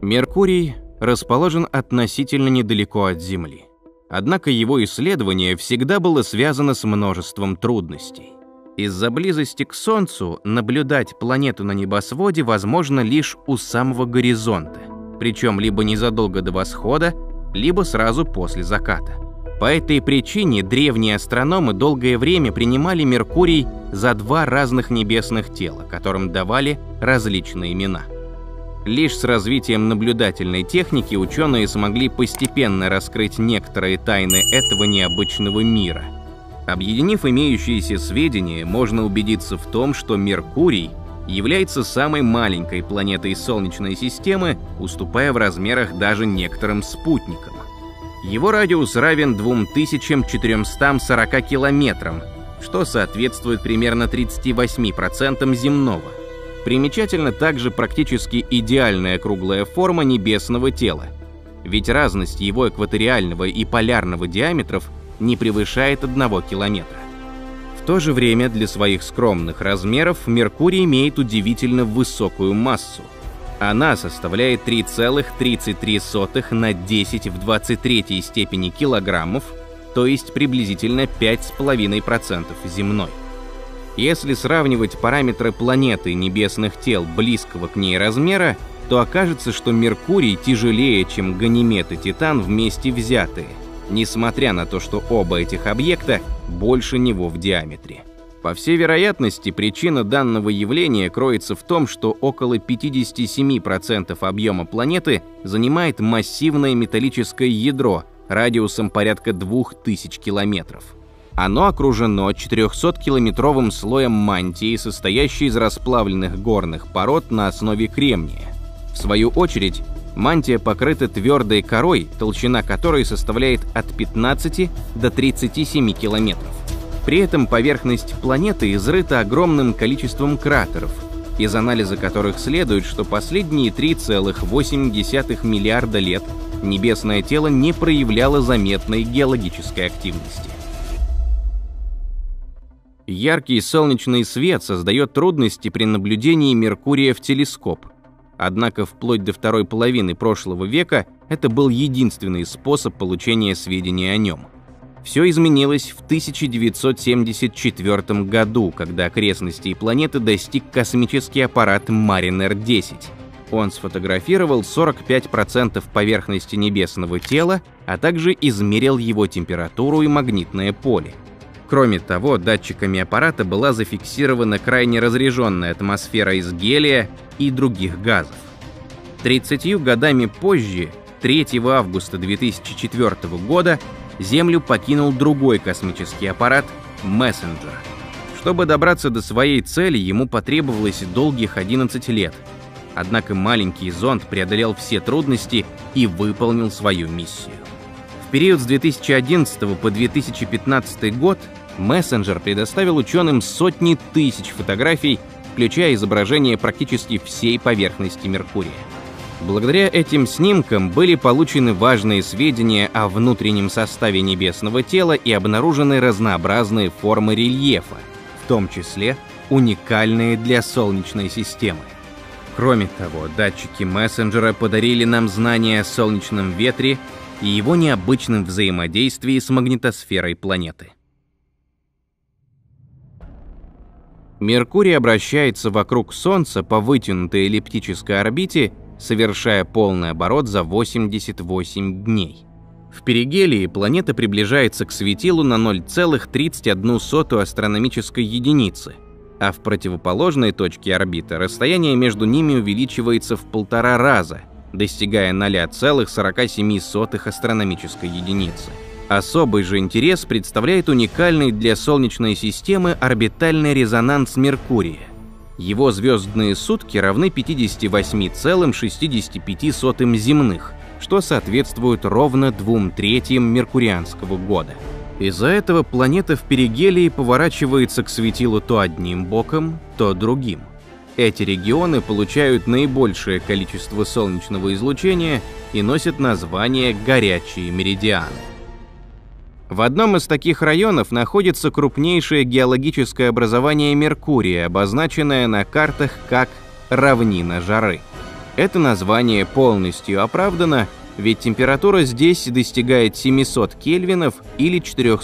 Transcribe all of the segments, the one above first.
Меркурий расположен относительно недалеко от Земли. Однако его исследование всегда было связано с множеством трудностей. Из-за близости к Солнцу наблюдать планету на небосводе возможно лишь у самого горизонта, причем либо незадолго до восхода, либо сразу после заката. По этой причине древние астрономы долгое время принимали Меркурий за два разных небесных тела, которым давали различные имена. Лишь с развитием наблюдательной техники ученые смогли постепенно раскрыть некоторые тайны этого необычного мира. Объединив имеющиеся сведения, можно убедиться в том, что Меркурий является самой маленькой планетой Солнечной системы, уступая в размерах даже некоторым спутникам. Его радиус равен 2440 километрам, что соответствует примерно 38% земного. Примечательна также практически идеальная круглая форма небесного тела, ведь разность его экваториального и полярного диаметров не превышает 1 километра. В то же время для своих скромных размеров Меркурий имеет удивительно высокую массу. Она составляет 3,33 на 10 в 23 степени килограммов, то есть приблизительно 5,5% земной. Если сравнивать параметры планеты и небесных тел близкого к ней размера, то окажется, что Меркурий тяжелее, чем Ганимед и Титан вместе взятые, несмотря на то, что оба этих объекта больше него в диаметре. По всей вероятности, причина данного явления кроется в том, что около 57% объема планеты занимает массивное металлическое ядро радиусом порядка 2000 километров. Оно окружено 400-километровым слоем мантии, состоящей из расплавленных горных пород на основе кремния. В свою очередь, мантия покрыта твердой корой, толщина которой составляет от 15 до 37 километров. При этом поверхность планеты изрыта огромным количеством кратеров, из анализа которых следует, что последние 3,8 миллиарда лет небесное тело не проявляло заметной геологической активности. Яркий солнечный свет создает трудности при наблюдении Меркурия в телескоп. Однако вплоть до второй половины прошлого века это был единственный способ получения сведений о нем. Все изменилось в 1974 году, когда окрестностей планеты достиг космический аппарат Mariner-10. Он сфотографировал 45% поверхности небесного тела, а также измерил его температуру и магнитное поле. Кроме того, датчиками аппарата была зафиксирована крайне разряженная атмосфера из гелия и других газов. 30 годами позже, 3 августа 2004 года, Землю покинул другой космический аппарат Messenger. Чтобы добраться до своей цели, ему потребовалось долгих 11 лет. Однако маленький зонд преодолел все трудности и выполнил свою миссию. В период с 2011 по 2015 год Messenger предоставил ученым сотни тысяч фотографий, включая изображение практически всей поверхности Меркурия. Благодаря этим снимкам были получены важные сведения о внутреннем составе небесного тела и обнаружены разнообразные формы рельефа, в том числе уникальные для Солнечной системы. Кроме того, датчики Мессенджера подарили нам знания о солнечном ветре и его необычном взаимодействии с магнитосферой планеты. Меркурий обращается вокруг Солнца по вытянутой эллиптической орбите, совершая полный оборот за 88 дней. В перигелии планета приближается к светилу на 0,31 астрономической единицы, а в противоположной точке орбиты расстояние между ними увеличивается в 1,5 раза, достигая 0,47 астрономической единицы. Особый же интерес представляет уникальный для Солнечной системы орбитальный резонанс Меркурия. Его звездные сутки равны 58,65 земных, что соответствует ровно 2/3 меркурианского года. Из-за этого планета в перигелии поворачивается к светилу то одним боком, то другим. Эти регионы получают наибольшее количество солнечного излучения и носят название «горячие меридианы». В одном из таких районов находится крупнейшее геологическое образование Меркурия, обозначенное на картах как равнина жары. Это название полностью оправдано, ведь температура здесь достигает 700 кельвинов или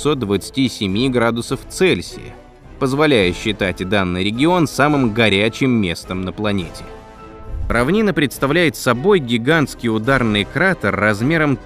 427 градусов Цельсия, позволяя считать данный регион самым горячим местом на планете. Равнина представляет собой гигантский ударный кратер размером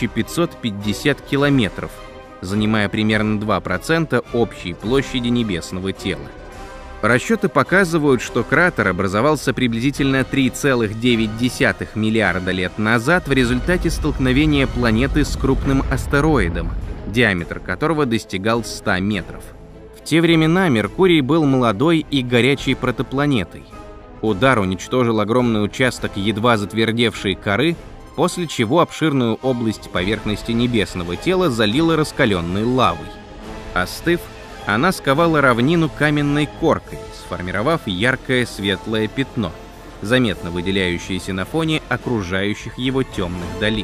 1550 километров, занимая примерно 2% общей площади небесного тела. Расчеты показывают, что кратер образовался приблизительно 3,9 миллиарда лет назад в результате столкновения планеты с крупным астероидом, диаметр которого достигал 100 метров. В те времена Меркурий был молодой и горячей протопланетой. Удар уничтожил огромный участок едва затвердевшей коры, после чего обширную область поверхности небесного тела залила раскаленной лавой. Остыв, она сковала равнину каменной коркой, сформировав яркое светлое пятно, заметно выделяющееся на фоне окружающих его темных долин.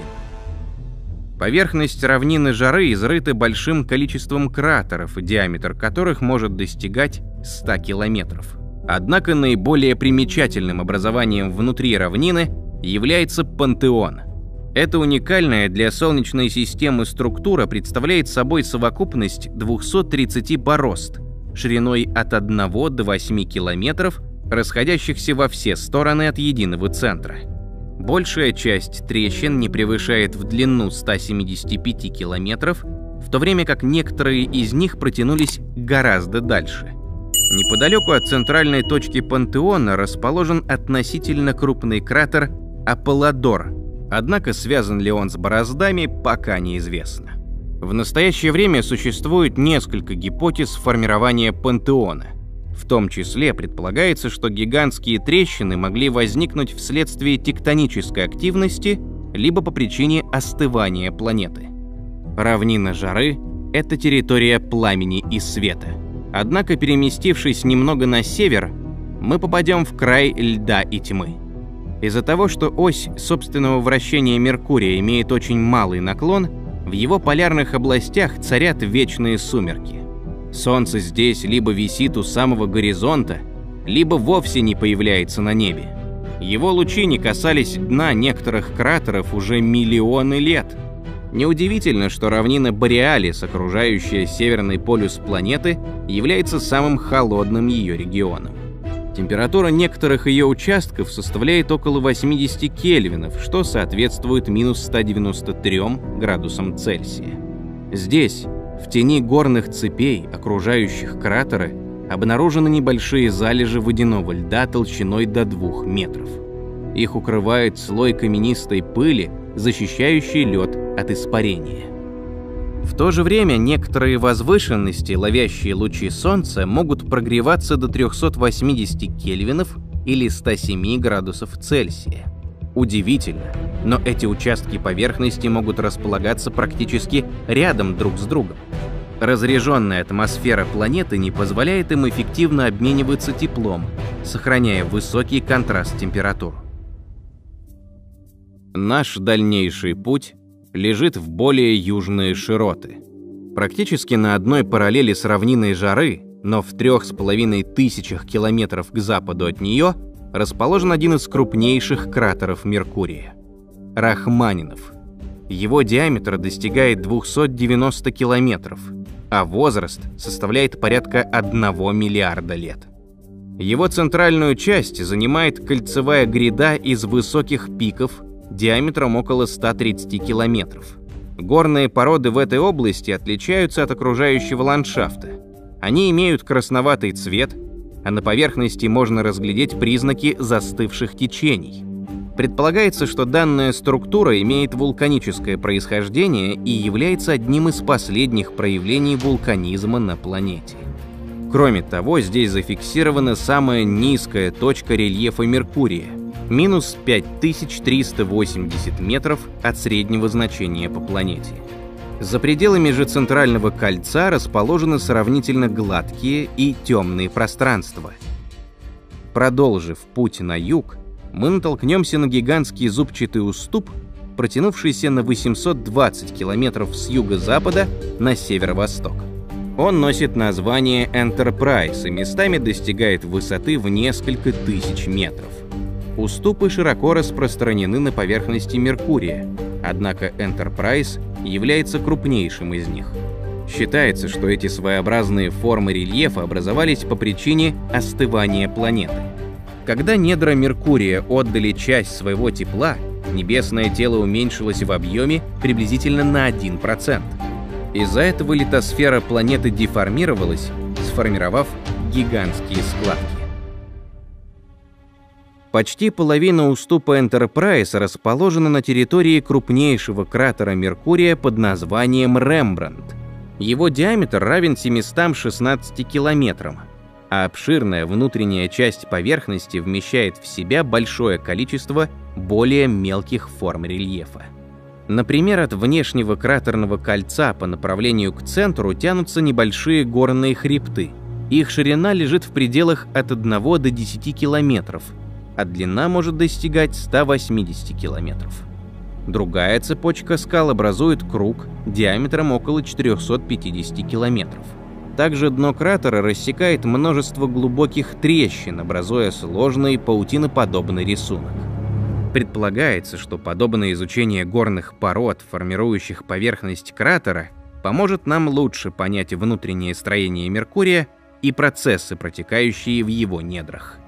Поверхность равнины жары изрыта большим количеством кратеров, диаметр которых может достигать 100 километров. Однако наиболее примечательным образованием внутри равнины является Пантеон. Эта уникальная для Солнечной системы структура представляет собой совокупность 230 борозд, шириной от 1 до 8 километров, расходящихся во все стороны от единого центра. Большая часть трещин не превышает в длину 175 километров, в то время как некоторые из них протянулись гораздо дальше. Неподалеку от центральной точки Пантеона расположен относительно крупный кратер Аполлодор, однако связан ли он с бороздами, пока неизвестно. В настоящее время существует несколько гипотез формирования Пантеона. В том числе предполагается, что гигантские трещины могли возникнуть вследствие тектонической активности либо по причине остывания планеты. Равнина жары — это территория пламени и света. Однако, переместившись немного на север, мы попадем в край льда и тьмы. Из-за того, что ось собственного вращения Меркурия имеет очень малый наклон, в его полярных областях царят вечные сумерки. Солнце здесь либо висит у самого горизонта, либо вовсе не появляется на небе. Его лучи не касались дна некоторых кратеров уже миллионы лет. Неудивительно, что равнина Бореалис, окружающая северный полюс планеты, является самым холодным ее регионом. Температура некоторых ее участков составляет около 80 кельвинов, что соответствует минус 193 градусам Цельсия. Здесь, в тени горных цепей, окружающих кратеры, обнаружены небольшие залежи водяного льда толщиной до 2 метров. Их укрывает слой каменистой пыли, защищающий лед от испарения. В то же время некоторые возвышенности, ловящие лучи Солнца, могут прогреваться до 380 кельвинов или 107 градусов Цельсия. Удивительно, но эти участки поверхности могут располагаться практически рядом друг с другом. Разряженная атмосфера планеты не позволяет им эффективно обмениваться теплом, сохраняя высокий контраст температур. Наш дальнейший путь лежит в более южные широты. Практически на одной параллели с равниной жары, но в 3500 километров к западу от нее, расположен один из крупнейших кратеров Меркурия – Рахманинов. Его диаметр достигает 290 километров, а возраст составляет порядка 1 миллиарда лет. Его центральную часть занимает кольцевая гряда из высоких пиков диаметром около 130 километров. Горные породы в этой области отличаются от окружающего ландшафта. Они имеют красноватый цвет, а на поверхности можно разглядеть признаки застывших течений. Предполагается, что данная структура имеет вулканическое происхождение и является одним из последних проявлений вулканизма на планете. Кроме того, здесь зафиксирована самая низкая точка рельефа Меркурия – минус 5380 метров от среднего значения по планете. За пределами же центрального кольца расположены сравнительно гладкие и темные пространства. Продолжив путь на юг, мы натолкнемся на гигантский зубчатый уступ, протянувшийся на 820 километров с юго-запада на северо-восток. Он носит название Enterprise и местами достигает высоты в несколько тысяч метров. Уступы широко распространены на поверхности Меркурия, однако Enterprise является крупнейшим из них. Считается, что эти своеобразные формы рельефа образовались по причине остывания планеты. Когда недра Меркурия отдали часть своего тепла, небесное тело уменьшилось в объеме приблизительно на 1%. Из-за этого литосфера планеты деформировалась, сформировав гигантские складки. Почти половина уступа Enterprise расположена на территории крупнейшего кратера Меркурия под названием Рембрандт. Его диаметр равен 716 километрам, а обширная внутренняя часть поверхности вмещает в себя большое количество более мелких форм рельефа. Например, от внешнего кратерного кольца по направлению к центру тянутся небольшие горные хребты. Их ширина лежит в пределах от 1 до 10 километров, а длина может достигать 180 километров. Другая цепочка скал образует круг диаметром около 450 километров. Также дно кратера рассекает множество глубоких трещин, образуя сложный паутиноподобный рисунок. Предполагается, что подобное изучение горных пород, формирующих поверхность кратера, поможет нам лучше понять внутреннее строение Меркурия и процессы, протекающие в его недрах.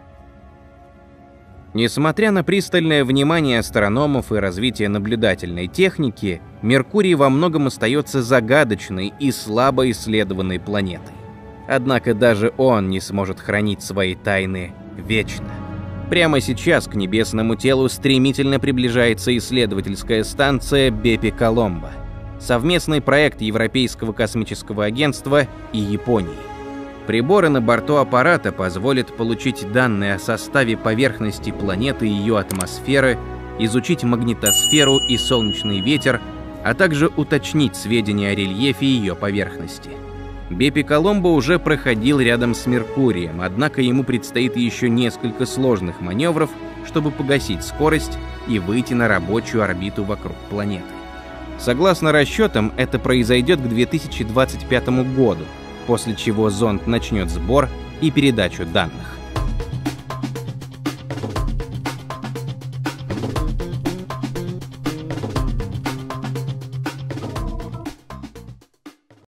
Несмотря на пристальное внимание астрономов и развитие наблюдательной техники, Меркурий во многом остается загадочной и слабо исследованной планетой. Однако даже он не сможет хранить свои тайны вечно. Прямо сейчас к небесному телу стремительно приближается исследовательская станция Бепи-Коломбо, совместный проект Европейского космического агентства и Японии. Приборы на борту аппарата позволят получить данные о составе поверхности планеты и ее атмосферы, изучить магнитосферу и солнечный ветер, а также уточнить сведения о рельефе ее поверхности. Бепи-Коломбо уже проходил рядом с Меркурием, однако ему предстоит еще несколько сложных маневров, чтобы погасить скорость и выйти на рабочую орбиту вокруг планеты. Согласно расчетам, это произойдет к 2025 году, после чего зонд начнет сбор и передачу данных.